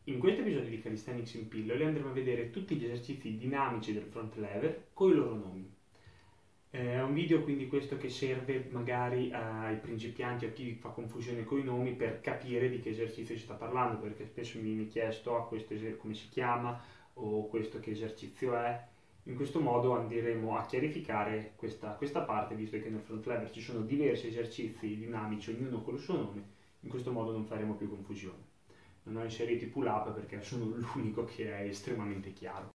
In questo episodio di Calisthenics in pillole andremo a vedere tutti gli esercizi dinamici del front lever con i loro nomi. È un video quindi questo che serve magari ai principianti o a chi fa confusione con i nomi per capire di che esercizio si sta parlando, perché spesso mi viene chiesto come si chiama o questo che esercizio è. In questo modo andremo a chiarificare questa parte, visto che nel front lever ci sono diversi esercizi dinamici, ognuno con il suo nome. In questo modo non faremo più confusione. Non ho inserito i pull up perché sono l'unico che è estremamente chiaro.